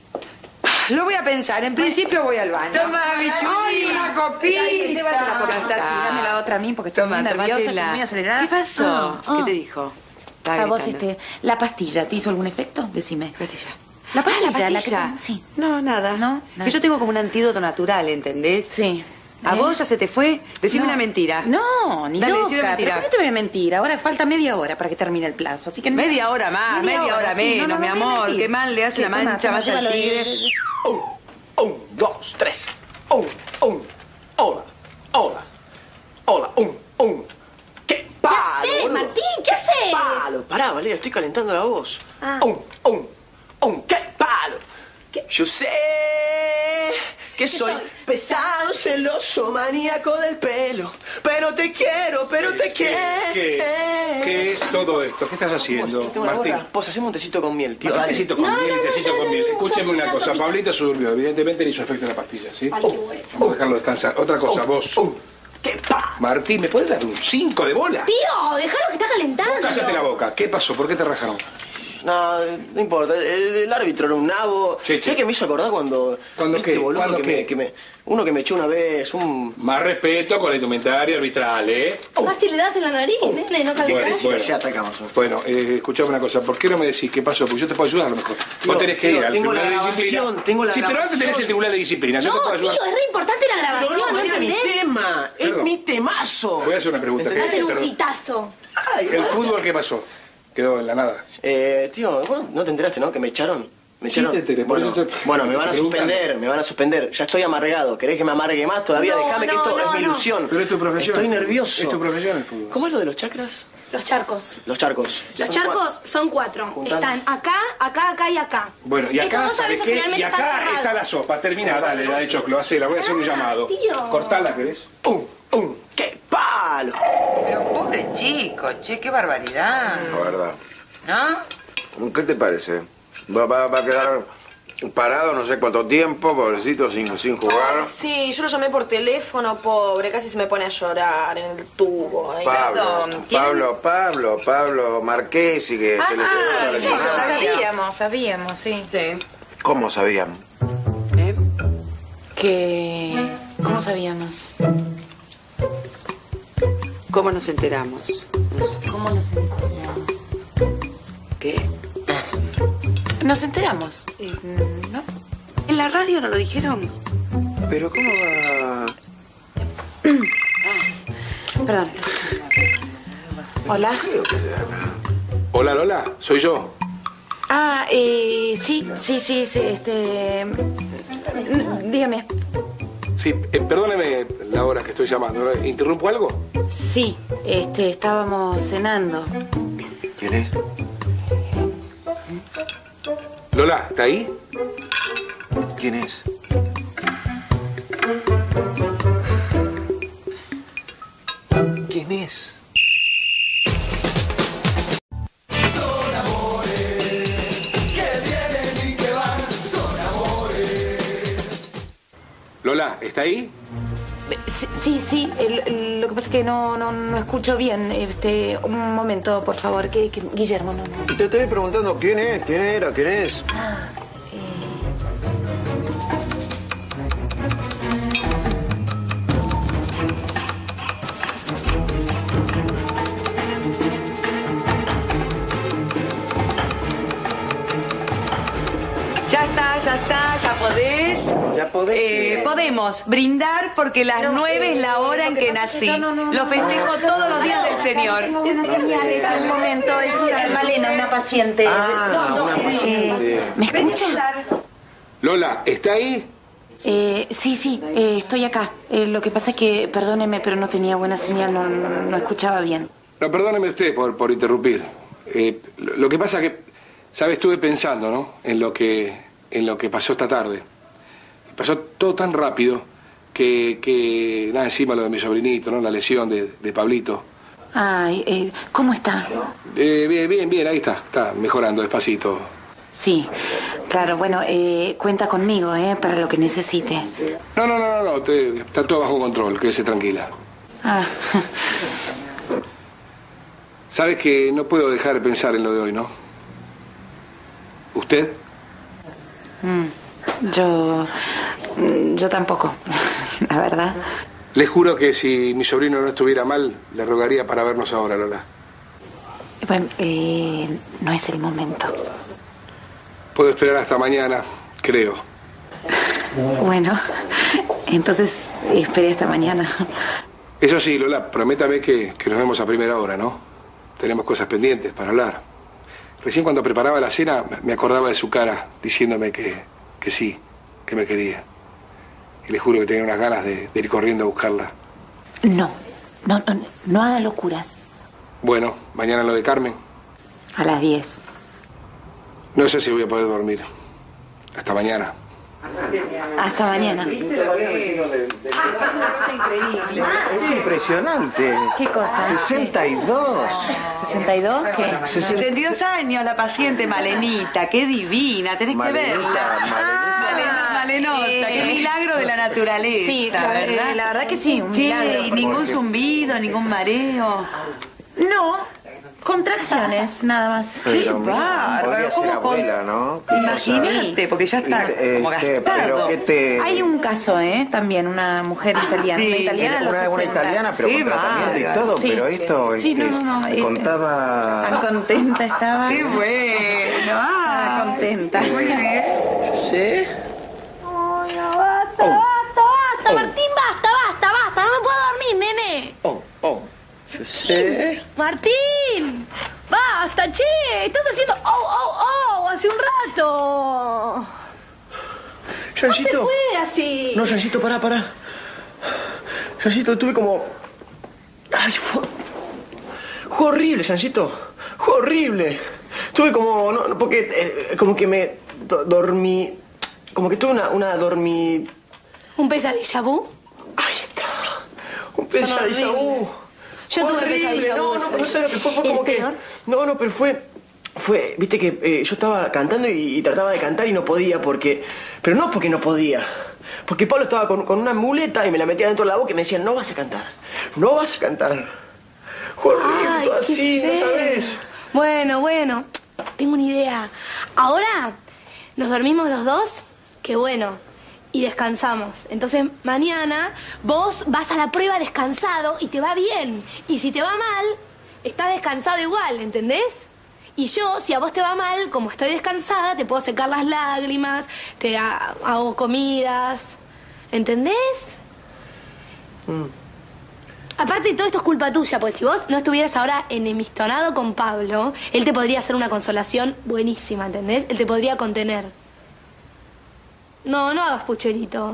L: Lo voy a pensar. En principio voy al baño.
C: Toma, mi chulita.
L: Ay, una copita.
C: Ay, llévatela por la taza y dame la otra a mí porque estoy muy nerviosa, estoy muy acelerada.
D: ¿Qué pasó?
C: Ah, ah.
D: ¿Qué te dijo? Estaba
C: A vos,
D: gritando.
C: este, la pastilla, ¿te hizo algún efecto? Decime.
D: Pastilla.
C: La pastilla,
D: Ah, la
C: la que
D: pastilla.
C: te- sí.
D: No, nada.
C: ¿No?
D: Que
C: Nada.
D: yo tengo como un antídoto natural, ¿entendés?
C: Sí.
D: ¿A
C: ¿Eh?
D: vos ya se te fue? Decime
C: No.
D: una mentira.
C: No, ni
D: Dale,
C: loca.
D: decime una mentira.
C: ¿Pero por qué te voy a mentir? Ahora falta media hora para que termine el plazo, así que...
D: Media hora más, media hora
C: sí.
D: menos,
C: No, no,
D: mi
C: no voy a
D: amor.
C: mentir.
D: Qué mal le hace
C: Sí,
D: la
C: toma,
D: mancha
C: toma,
D: más al
C: llévalo,
D: tigre.
C: eh, eh,
J: Un, un, dos, tres. Un, un. Hola, hola. Hola, un, un. ¿Qué palo?
F: ¿Qué haces,
J: boludo?
F: Martín? ¿Qué haces?
J: Palo, pará, Valeria, estoy calentando la voz.
F: Ah.
J: Un, un, un. ¿Qué palo? Yo sé que soy pesado, celoso, maníaco del pelo. Pero te quiero, pero te quiero.
K: ¿Qué, qué es todo esto? ¿Qué estás haciendo,
J: Tengo una
K: Martín?
J: gorra. Pues hacemos un tecito con miel, tío.
K: Un
J: Dale.
K: tecito con
F: No,
K: miel
F: no,
K: y
F: no,
K: tecito
F: no,
K: con
F: no,
K: miel.
F: no,
K: Escúcheme
F: una
K: una cosa.
F: sopita.
K: Pablito se durmió. Evidentemente le hizo efecto la pastilla, ¿sí? Vamos a dejarlo descansar. Otra cosa, vos.
J: ¿Qué pa?
K: Martín, ¿me puedes dar un cinco de bola?
F: Tío, déjalo que está calentando.
K: Vos cállate la boca. ¿Qué pasó? ¿Por qué te rajaron?
J: No, no importa. El, el árbitro era un nabo.
K: Sí, sí.
J: ¿Sabes qué me hizo acordar cuando...
K: ¿Cuándo
J: ¿viste,
K: qué?
J: boludo,
K: ¿Cuándo
J: que
K: qué?
J: Me, que me- uno que me echó una vez, un...
K: Más respeto con la indumentaria arbitral, ¿eh?
F: Fácil le das en la nariz, nene, no
K: Bueno,
F: calentás.
K: bueno.
J: Ya atacamos.
K: Bueno, eh, escuchame una cosa. ¿Por qué no me decís qué pasó? Porque yo te puedo ayudar a lo mejor.
J: Tío,
K: Vos tenés que
J: tío,
K: ir al
J: tengo la
K: tribunal de disciplina.
J: grabación, tengo la
K: sí, pero antes
J: grabación.
K: tenés el tribunal de disciplina. Yo
F: No,
K: te puedo
F: tío,
K: ayudar.
F: es re importante la grabación, ¿no,
J: Valeria, mi
F: entendés?
J: tema. Es
K: Perdón.
J: mi temazo.
K: Voy a hacer una pregunta.
F: Va a ser un
K: Perdón.
F: hitazo.
J: Ay,
K: ¿El fútbol qué pasó? Quedó en la nada.
J: Eh, tío, ¿vos no te enteraste, no? Que me echaron. Me
K: Sí,
J: echaron.
K: te enteré, por
J: bueno,
K: eso te-
J: bueno, me van a
K: te preguntando.
J: suspender, me van a suspender. Ya estoy amargado. ¿Querés que me amargue más? Todavía
F: No,
J: déjame que
F: no,
J: esto
F: no,
J: es mi
F: no.
J: ilusión.
K: Pero es tu profesión.
J: Estoy nervioso.
K: Es tu profesión el fútbol.
J: ¿Cómo es lo de los chakras?
F: Los charcos.
J: Los charcos.
F: Los
J: Son
F: charcos son cuatro.
J: Juntando.
F: Están acá, acá, acá y acá.
K: Bueno, y
F: Estos
K: acá,
F: dos
K: ¿sabes
F: avisos
K: qué?
F: generalmente
K: Y acá
F: están cerrados.
K: está la sopa. Termina, dale, la de choclo. Hacela, voy a hacer un llamado.
F: tío.
K: Cortala, ¿querés?
J: Un, un, ¡qué palo!
L: Pero pobre chico, che, qué barbaridad.
G: La verdad.
L: ¿No?
G: ¿Qué te parece? Va, va- va a quedar parado no sé cuánto tiempo, pobrecito, sin, sin jugar.
M: Ay, sí, yo lo llamé por teléfono, pobre, casi se me pone a llorar en el tubo. Ay,
G: Pablo,
M: perdón.
G: Pablo, Pablo, Pablo Marquesi, que
C: Ah,
G: se le quedó
C: sí,
G: lesionado.
C: sabíamos, sabíamos, sí.
D: Sí.
G: ¿Cómo sabían?
D: ¿Eh?
C: Que... ¿Cómo sabíamos?
D: ¿Cómo nos enteramos?
C: ¿Cómo nos enteramos?
D: ¿Qué?
C: Nos enteramos, eh, ¿no?
D: ¿En la radio no lo dijeron?
G: Pero ¿cómo va...?
C: Perdón. Hola.
A: Hola, Lola, soy yo.
C: Ah, eh, sí, sí, sí, sí, este... mm, Dígame.
A: Sí, eh, perdóneme la hora que estoy llamando. ¿no? ¿Interrumpo algo?
C: Sí, este, estábamos cenando.
G: ¿Quién es?
A: Lola, ¿está ahí?
G: ¿Quién es? ¿Quién es?
B: Son amores que vienen y que van, son amores.
A: Lola, ¿está ahí?
C: Sí, sí, sí, el- lo que pasa es que no, no, no escucho bien. Este, un momento, por favor, que, que- Guillermo, no, no.
G: Te estoy preguntando quién es, quién era, quién es.
C: Ah,
D: Ya está, ya está, ya podés.
G: Ya podés.
D: Eh, podemos brindar porque las
C: No,
D: nueve
C: eh,
D: es la hora en
C: lo que
D: que
C: pasa es que
D: nací.
C: yo no, no,
D: Lo
C: no,
D: festejo
C: no,
D: todos los días del Señor.
C: Tengo buenas señales, un momento, es es Malena, una paciente.
G: Ah,
C: No, no,
G: una
C: eh,
G: paciente.
C: ¿Me escucha?
A: Lola, ¿está ahí?
C: Eh, sí, sí, eh, estoy acá. Eh, lo que pasa es que, perdóneme, pero no tenía buena señal, no, no, no escuchaba bien.
A: No, perdóneme usted por, por interrumpir. Eh, lo, lo que pasa que, ¿sabe? Estuve pensando, ¿no? En lo que, en lo que pasó esta tarde. Pasó todo tan rápido que, que nada, encima lo de mi sobrinito, ¿no? La lesión de, de Pablito.
C: Ay, eh, ¿cómo está?
A: Eh, bien, bien, bien, ahí está. Está mejorando despacito.
C: Sí, claro, bueno, eh, cuenta conmigo, ¿eh? Para lo que necesite.
A: No, no, no, no, no te- está todo bajo control, quédese tranquila.
C: Ah,
A: Sabes que no puedo dejar de pensar en lo de hoy, ¿no? ¿Usted?
C: mm, yo... mm, Yo tampoco, la verdad.
A: Le juro que si mi sobrino no estuviera mal, le rogaría para vernos ahora, Lola.
C: Bueno, eh, no es el momento.
A: Puedo esperar hasta mañana, creo.
C: Bueno, entonces esperé hasta mañana.
A: Eso sí, Lola, prométame que, que nos vemos a primera hora, ¿no? Tenemos cosas pendientes para hablar. Recién cuando preparaba la cena me acordaba de su cara diciéndome que, que sí, que me quería. Y le juro que tenía unas ganas de, de ir corriendo a buscarla.
C: No, no, no, no haga locuras.
A: Bueno, mañana lo de Carmen.
C: A las diez.
A: No sé si voy a poder dormir. Hasta mañana.
C: Hasta mañana.
G: Es impresionante.
C: ¿Qué cosa?
G: sesenta y dos.
C: ¿sesenta y dos? ¿Qué?
D: sesenta y dos años la paciente Malenita, qué divina, tenés
G: Malenita,
D: que verla.
G: Malenita.
D: Malen- Malenota, qué milagro de la naturaleza,
C: Sí, la-
D: ¿verdad?
C: la verdad que sí, un
D: Sí,
C: milagro.
D: y ningún zumbido, ningún mareo.
C: No, contracciones, nada más.
D: Qué
G: Pero,
D: bárbaro,
G: podría ser
D: ¿cómo
G: abuela, ¿no?
D: Imagínate, porque ya está
G: Este,
D: como
G: este, pero
D: gastado.
G: ¿qué te...?
C: Hay un caso, ¿eh? También, una mujer italiana.
D: sí,
C: una italiana a los
G: Una, una
C: sesenta.
G: italiana, pero
D: Qué
G: con tratamiento y
D: bárbaro.
G: todo,
C: Sí.
G: pero esto es
C: Sí, no,
G: que
C: no, no,
G: me
C: es-
G: contaba...
C: Tan contenta estaba.
D: Qué bueno, ah,
C: Estaba contenta.
D: muy bien.
G: ¿Sí?
F: Ay, no, basta, basta, basta, Martín, basta, basta, basta. No me puedo dormir, nene.
G: Oh, oh. Yo sé.
F: Martín, basta, che. Estás haciendo oh, oh, oh hace un rato. No se
J: Yancito.
F: puede así.
J: No, Yancito, pará, pará. Yancito, tuve como... Ay, fue... Fue horrible, Yancito. Fue horrible. Tuve como... No, no, porque eh, como que me do- dormí... Como que tuve una, una dormí...
F: ¿Un pesadilla vu?
J: Ahí está. Un
F: Son
J: pesadilla vu.
F: horribles. Yo tuve
J: Horrible.
F: pesadilla
J: No,
F: vu,
J: no,
F: ¿sabes?
J: no sé lo que fue. Fue
F: ¿El
J: como que...
F: peor?
J: No, no, pero fue... fue, viste que eh, yo estaba cantando y, y trataba de cantar y no podía porque... Pero no porque no podía. Porque Pablo estaba con, con una muleta y me la metía dentro de la boca y me decía, no vas a cantar, no vas a cantar. Fue horrible,
F: Ay,
J: todo
F: qué
J: así, no
F: feo.
J: sabes.
F: Bueno, bueno, tengo una idea. Ahora nos dormimos los dos, qué bueno, y descansamos. Entonces mañana vos vas a la prueba descansado y te va bien. Y si te va mal, estás descansado igual, ¿entendés? Y yo, si a vos te va mal, como estoy descansada, te puedo secar las lágrimas, te ha- hago comidas, ¿entendés?
J: Mm.
F: Aparte, todo esto es culpa tuya, porque si vos no estuvieras ahora enemistonado con Pablo, él te podría hacer una consolación buenísima, ¿entendés? Él te podría contener. No, no hagas pucherito.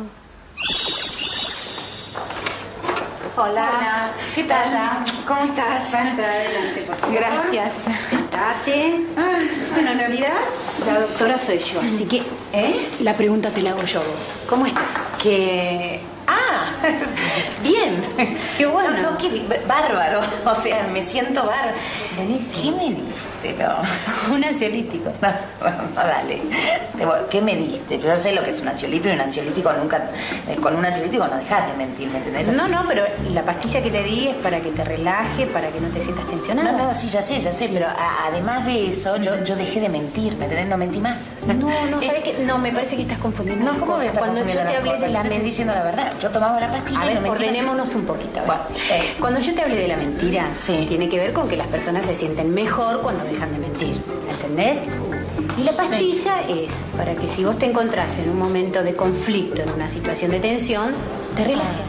C: Hola. ¿Qué tal? ¿Cómo estás? Pasa adelante, por favor. Gracias. Sentate. Ah, bueno, en realidad, la doctora soy yo, así que... ¿Eh?
N: La pregunta te la hago yo a vos. ¿Cómo estás?
C: Que... Ah, bien. Qué bueno. No, no, qué bárbaro. O sea, me siento bárbaro. ¿Qué me diste? No, un ansiolítico. No, no, no, dale. Te voy- ¿Qué me diste? Yo sé lo que es un ansiolítico y un ansiolítico nunca... eh, Con un ansiolítico no dejas de mentir, ¿me entendés?
N: No, no, pero la pastilla que te di es para que te relaje, para que no te sientas tensionada.
C: No, no, sí, ya sé, ya sé, pero a- además de eso, yo, yo dejé de mentir, ¿me entendés? No mentí más.
N: No, no, ¿sabes qué? No, me parece que estás confundiendo
C: No,
N: las
C: ¿cómo
N: cosas.
C: estás
N: Cuando yo
C: confundiendo
N: te
C: las
N: hablé de
C: cosas?
N: la
C: Yo te estoy
N: mentira...
C: diciendo la verdad. Yo tomaba la pastilla
N: A
C: y
N: ver,
C: no mentía.
N: ordenémonos un poquito. a ver.
C: Bueno, eh.
N: Cuando yo te hablé de la mentira, tiene que ver con que las personas se sienten mejor cuando dejan de mentir. ¿Entendés? Y la pastilla es para que si vos te encontrás en un momento de conflicto, en una situación de tensión, te relajes.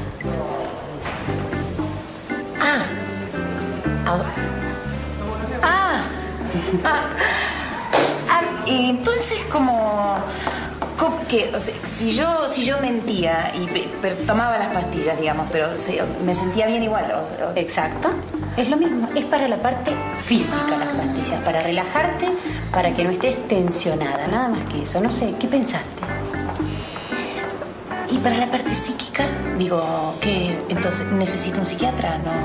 C: Ah. Ah. Ah. Ah. Ah, y entonces como... como que, o sea, si yo si yo mentía y pe- pero tomaba las pastillas, digamos, pero se- me sentía bien igual. o- o-
N: Exacto. Es lo mismo. Es para la parte física las pastillas, para relajarte, para que no estés tensionada. Nada más que eso. No sé, ¿qué pensaste?
C: Y para la parte psíquica, digo, que entonces necesito un psiquiatra, ¿no?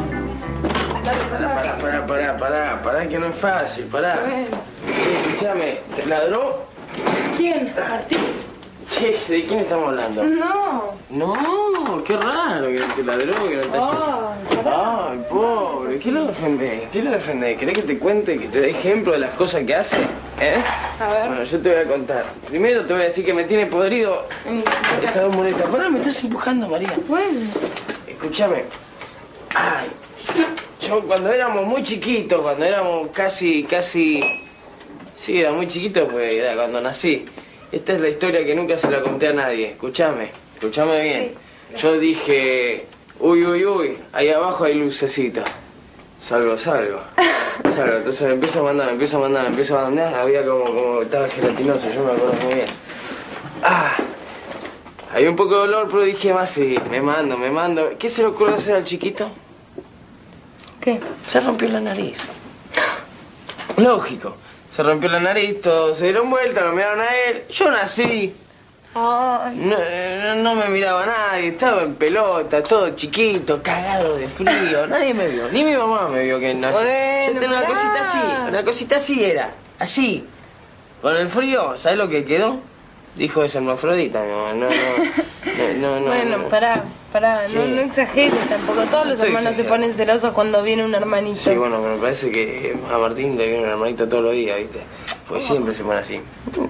I: Pará, pará, pará, pará, pará, que no es fácil, pará. Che, escuchame, ¿te ladró?
M: ¿Quién? ¿Martín?
I: Che, ¿de quién estamos hablando?
M: No.
I: No, qué raro que te ladró, que no te... Ay, pobre, ¿qué lo defendés? ¿Qué lo defendés? ¿Querés que te cuente, que te dé ejemplo de las cosas que hace? ¿Eh?
M: A ver.
I: Bueno, yo te voy a contar. Primero te voy a decir que me tiene podrido estas dos muletas. Pará, me estás empujando, María.
M: Bueno.
I: Escúchame. Ay, yo cuando éramos muy chiquitos, cuando éramos casi, casi... Sí, era muy chiquito, pues era cuando nací. Esta es la historia que nunca se la conté a nadie. Escúchame, escúchame bien. Yo dije, uy, uy, uy, ahí abajo hay lucecita. Salgo, salgo. Salgo, entonces me empiezo a mandar, me empiezo a mandar, me empiezo a mandar. Había como, como, estaba gelatinoso, yo me acuerdo muy bien. Ah, había un poco de dolor, pero dije más, sí, me mando, me mando. ¿Qué se le ocurre hacer al chiquito?
M: ¿Qué?
I: Se rompió la nariz. Lógico. Se rompió la nariz, todos se dieron vuelta, lo miraron a él. Yo nací.
M: Ay.
I: No, no, no me miraba nadie, estaba en pelota, todo chiquito, cagado de frío. Nadie me vio, ni mi mamá me vio que nací.
M: Bueno,
I: Yo tenía una
M: pará.
I: cosita así, una cosita así era, así. Con el frío, ¿sabes lo que quedó? Dijo es hermafrodita, mi mamá. No, no, no, no.
M: Bueno,
I: no.
M: pará, pará, no,
I: Sí.
M: no exageres tampoco. Todos los
I: Estoy
M: hermanos se
I: exagerando.
M: ponen celosos cuando viene un hermanito.
I: Sí, bueno, pero me parece que a Martín le viene un hermanito todos los días, ¿viste? Pues siempre se pone así.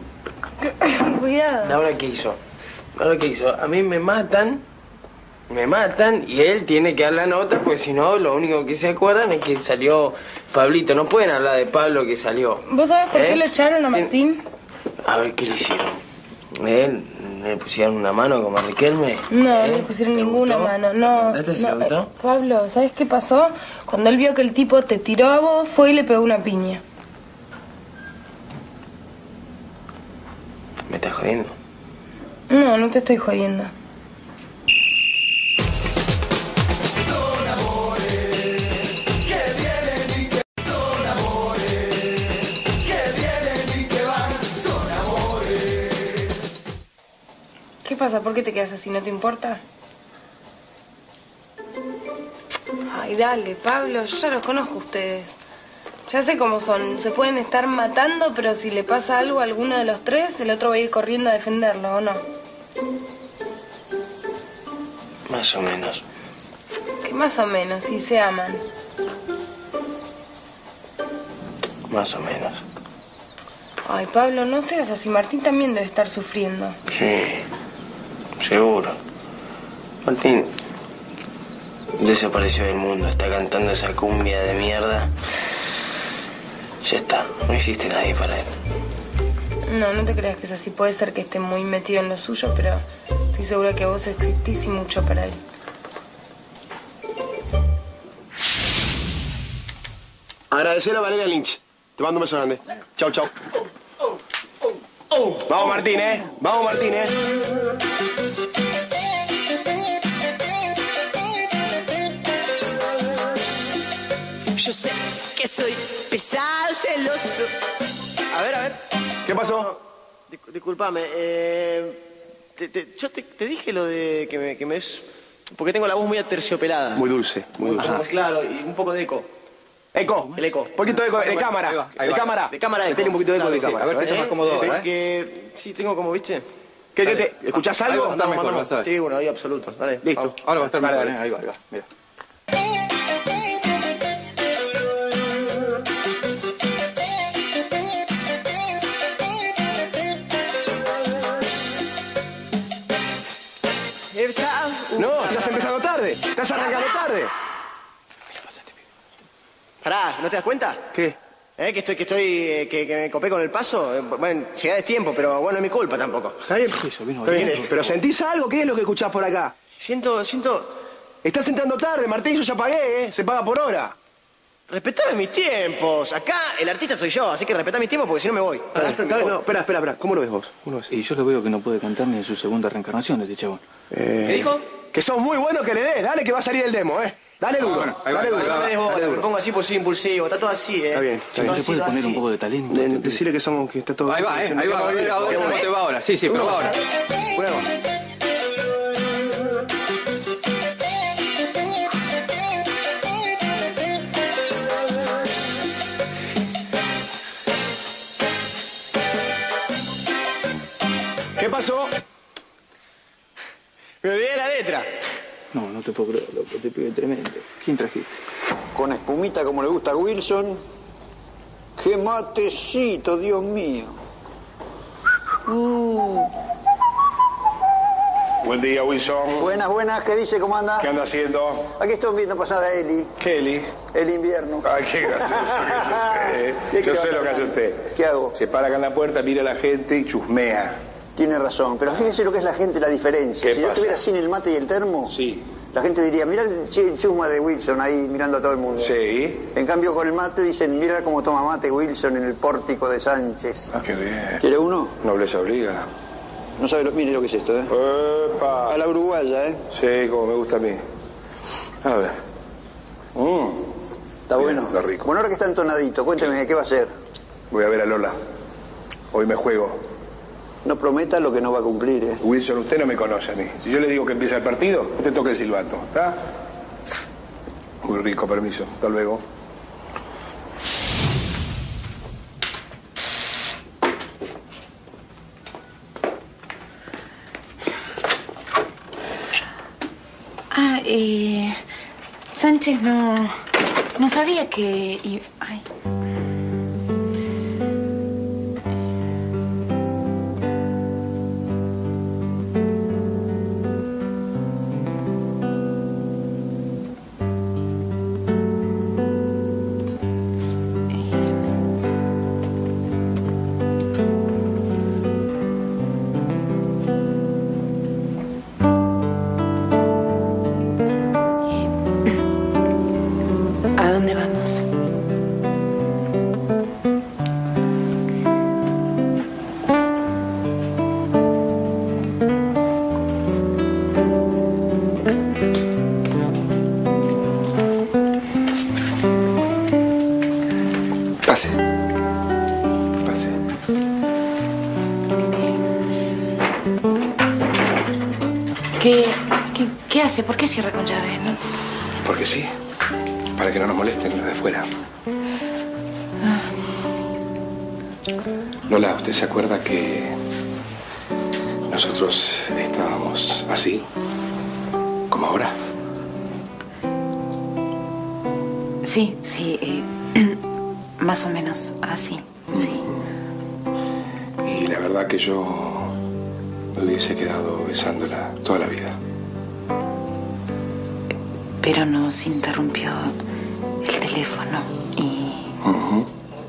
M: Cuidado.
I: ¿Ahora qué hizo? ¿Ahora qué hizo? A mí me matan, me matan y él tiene que dar la nota, porque si no, lo único que se acuerdan es que salió Pablito. No pueden hablar de Pablo que salió.
M: ¿Vos sabés por
I: ¿Eh?
M: qué lo echaron a
I: Tien-
M: Martín?
I: A ver, ¿qué le hicieron? ¿Él? ¿Le pusieron una mano como a Riquelme?
M: No,
I: ¿Eh?
M: no le pusieron
I: ¿Te
M: ninguna
I: gustó?
M: mano, no.
I: ¿Este se
M: no,
I: le gustó?
M: eh, Pablo, ¿sabes qué pasó? Cuando él vio que el tipo te tiró a vos, fue y le pegó una piña.
I: ¿Me estás jodiendo?
M: No, no te estoy jodiendo. ¿Qué pasa? ¿Por qué te quedas así? ¿No te importa? Ay, dale, Pablo, yo ya los conozco a ustedes.
F: Ya sé cómo son. Se pueden estar matando, pero si le pasa algo a alguno de los tres, el otro va a ir corriendo a defenderlo, ¿o no?
I: Más o menos.
F: Que más o menos, si se aman.
I: Más o menos.
F: Ay, Pablo, no seas así. Martín también debe estar sufriendo.
I: Sí, seguro. Martín desapareció del mundo, está cantando esa cumbia de mierda. Ya está, no existe nadie para él.
F: No, no te creas que es así. Puede ser que esté muy metido en lo suyo, pero estoy segura que vos existís y mucho para él.
J: Agradecer a Valeria Lynch. Te mando un beso grande. Chau, chau. Vamos, Martín, ¿eh? Vamos, Martín, ¿eh?
B: Yo sé que soy pesado, celoso.
J: A ver, a ver. ¿Qué pasó? Dis- disculpame, eh... Te, te- yo te, te dije lo de que me, que me es... Porque tengo la voz muy aterciopelada.
A: Muy dulce, muy dulce.
J: Ah, claro, y un poco de eco. Eco, el eco. Un poquito de eco, de
A: Ahí va,
J: cámara.
A: ahí va, ahí
J: de
A: va.
J: cámara. De cámara eco.
A: Metele un poquito de eco
J: Claro,
A: de
J: sí,
A: cámara,
J: A ver si
A: ¿sabes?
J: está más cómodo
A: Sí,
J: ahora, ¿eh?
A: ¿eh?
J: Que sí, tengo como, ¿viste? ¿Qué, qué te, ¿Escuchás algo?
A: Ahí va a estar
J: Vamos,
A: mejor,
J: vamos.
A: vas a ver.
J: Sí, bueno, ahí absoluto. Dale.
A: Listo.
J: Vamos.
A: Ahora va a estar
J: Dale,
A: mejor,
J: dale.
A: ¿eh? Ahí va, ahí va. Mira.
J: No, estás empezando tarde. Estás arrancando tarde. Pará, ¿no te das cuenta?
A: ¿Qué?
J: ¿Eh? Que estoy, que estoy, eh, que, que me copé con el paso. Eh, Bueno, llega de tiempo, pero bueno, no es mi culpa tampoco.
A: Está bien, eso vino
J: Está bien,
A: bien.
J: pero ¿sentís algo? ¿Qué es lo que escuchás por acá? Siento, siento... Estás entrando tarde, Martín, yo ya pagué, ¿eh? Se paga por hora. Respetame mis tiempos. Acá el artista soy yo, así que respetá mis tiempos porque si no me voy.
A: Está bien, está bien. No, espera, espera, espera. ¿Cómo lo ves vos? ¿Cómo lo ves? Y yo lo veo que no puede cantar ni en su segunda reencarnación, este chabón.
J: Eh... ¿Qué dijo? Que sos muy bueno que le des. Dale que va a salir el demo, ¿eh? Dale duro.
A: bueno, ahí va,
J: dale
A: ahí va,
J: duro.
A: ahí va,
J: No me des
A: dale
J: bola,
A: duro.
J: me pongo así pues soy impulsivo. Está todo así, ¿eh?
A: Está bien.
J: Está todo
A: ¿Le
J: así,
A: puede
J: todo
A: poner
J: así.
A: un poco de talento?
J: De- decirle que somos, que está todo...
A: Ahí va, ¿eh? Ahí va, a ver, a ver cómo te va ahora. Sí, sí, pero va ahora.
J: Prueba. ¿Qué pasó? Me olvidé de la letra.
A: No, no te puedo creer, loco. Te pibe tremendo. ¿Quién trajiste?
O: Con espumita como le gusta a Wilson. ¡Qué matecito, Dios mío! Mm.
K: Buen día, Wilson.
O: Buenas, buenas. ¿Qué dice? ¿Cómo anda?
K: ¿Qué anda haciendo?
O: Aquí estoy viendo pasar a Eli.
K: Kelly.
O: El invierno.
K: Ay, qué gracioso que es usted.
O: ¿Qué
K: Yo
O: quiere
K: sé
O: hacer?
K: lo que hace usted.
O: ¿Qué hago?
K: Se para acá en la puerta, mira a la gente y chusmea.
O: Tiene razón, pero fíjese lo que es la gente, la diferencia.
K: ¿Qué
O: Si yo
K: pasa?
O: estuviera sin el mate y el termo,
K: Sí.
O: la gente diría, mira el ch- chusma de Wilson ahí mirando a todo el mundo.
K: Sí.
O: En cambio, con el mate dicen, mira cómo toma mate Wilson en el pórtico de Sánchez.
K: Ah, qué bien.
O: ¿Quiere uno?
K: Nobleza obliga.
O: No sabe, lo, mire lo que es esto, ¿eh?
K: Epa.
O: A la uruguaya, ¿eh?
K: Sí, como me gusta a mí. A ver. Mmm.
O: Está bueno.
K: Está rico.
O: Bueno, ahora que está entonadito, cuénteme, ¿qué va a hacer?
K: Voy a ver a Lola. Hoy me juego.
O: No prometa lo que no va a cumplir, ¿eh?
K: Wilson, usted no me conoce a mí. Si yo le digo que empieza el partido, usted toca el silbato, ¿está? Muy rico, permiso. Hasta luego.
C: Ah, eh... Sánchez no... No sabía que... i- Ay. ¿A dónde vamos?
A: Pase. Pase.
C: ¿Qué, qué, qué hace? ¿Por qué cierra con llave? ¿No?
A: Porque sí. Para que no nos molesten los de afuera. Lola, ¿usted se acuerda que nosotros estábamos así, como ahora?
C: Sí, sí, eh, más o menos así, sí.
A: Y la verdad que yo me hubiese quedado besándola toda la vida.
C: Pero nos interrumpió el teléfono y
A: Uh-huh.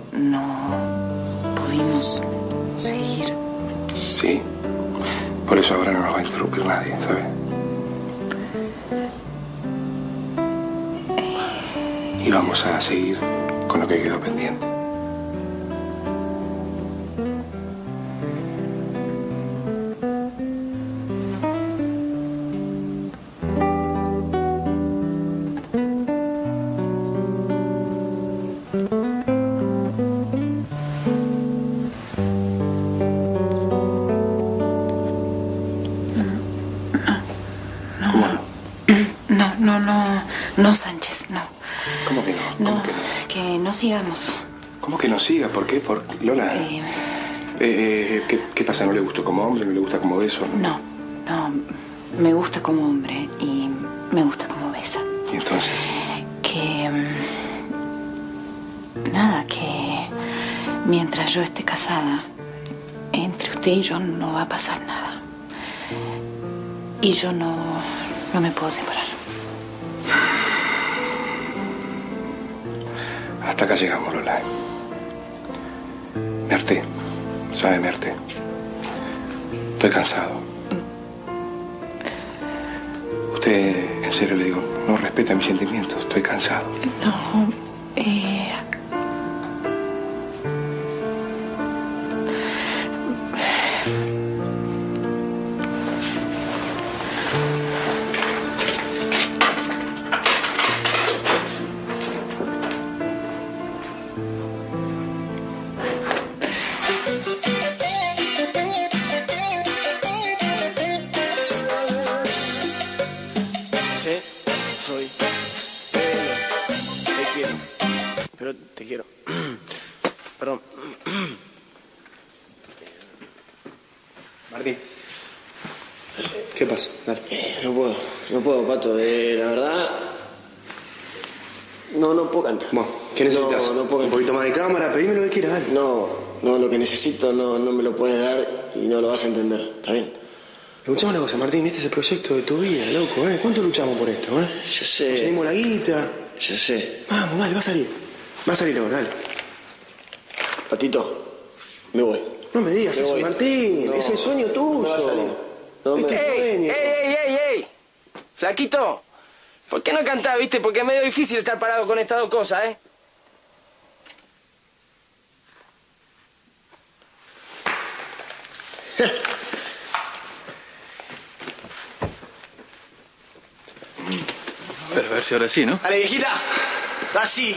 C: no pudimos seguir.
A: Sí, por eso ahora no nos va a interrumpir nadie, ¿sabe? Y vamos a seguir con lo que quedó pendiente.
C: No, no, no, no, Sánchez, no.
A: ¿Cómo que no? ¿Cómo
C: No,
A: que no?
C: que no sigamos.
A: ¿Cómo que no siga? ¿Por qué? ¿Por Lola?
C: Eh,
A: Eh, eh, ¿qué, ¿Qué pasa? ¿No le gustó como hombre? ¿No le gusta como beso?
C: no, no, me gusta como hombre y me gusta como besa.
A: ¿Y entonces?
C: Que... mm, Nada, que mientras yo esté casada, entre usted y yo no va a pasar nada. Y yo no, no me puedo separar.
A: Hasta acá llegamos, Lola. Me harté. ¿Sabe? Me harté. Estoy cansado. Usted, en serio le digo, no respeta mis sentimientos. Estoy cansado.
C: No, eh...
J: Soy Pelo. Te quiero. Pero te quiero. Perdón.
A: Martín. ¿Qué pasa? Dale.
J: Eh, no puedo, no puedo, Pato. Eh, la verdad... No, no puedo cantar.
A: Bueno, ¿qué necesitas?
J: No, no puedo
A: Un poquito más de cámara, pedime lo que quieras, dale.
J: No, no, lo que necesito no, no me lo puedes dar y no lo vas a entender. ¿Está bien?
A: Escuchame una cosa, Martín, este es el proyecto de tu vida, loco, ¿eh? ¿Cuánto luchamos por esto, eh?
J: Yo sé.
A: Conseguimos la guita.
J: Yo sé.
A: Vamos, dale, va a salir. Va a salir ahora, dale.
J: Patito, me voy.
A: No me digas
J: Me
A: eso,
J: voy.
A: Martín.
J: No,
A: Es el sueño tuyo.
J: no va a salir. No
A: es
J: me-
A: tu
J: ¡Ey,
A: sueño.
J: ey, ey, ey! Flaquito, ¿por qué no cantás, viste? Porque es medio difícil estar parado con estas dos cosas, ¿eh?
P: A ver, a ver si ahora sí, ¿no?
J: Dale, viejita. Así.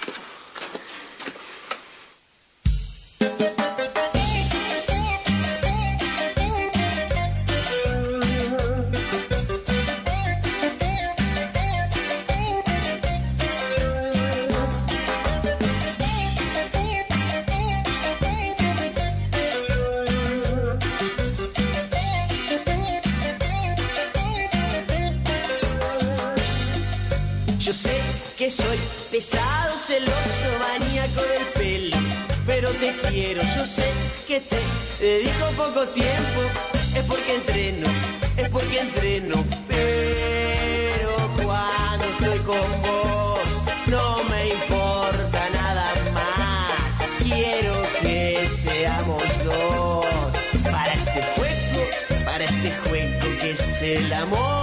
B: Yo sé que soy pesado, celoso, maníaco del pelo, pero te quiero. Yo sé que te dedico poco tiempo, es porque entreno, es porque entreno. Pero cuando estoy con vos, no me importa nada más. Quiero que seamos dos para este juego, para este juego que es el amor.